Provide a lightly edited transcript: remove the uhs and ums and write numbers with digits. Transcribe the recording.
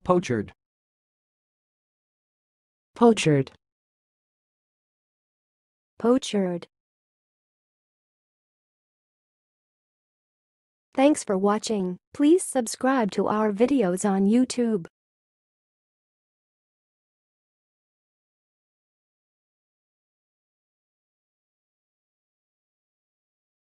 poachard, poachard, poachard. Thanks for watching. Please subscribe to our videos on YouTube.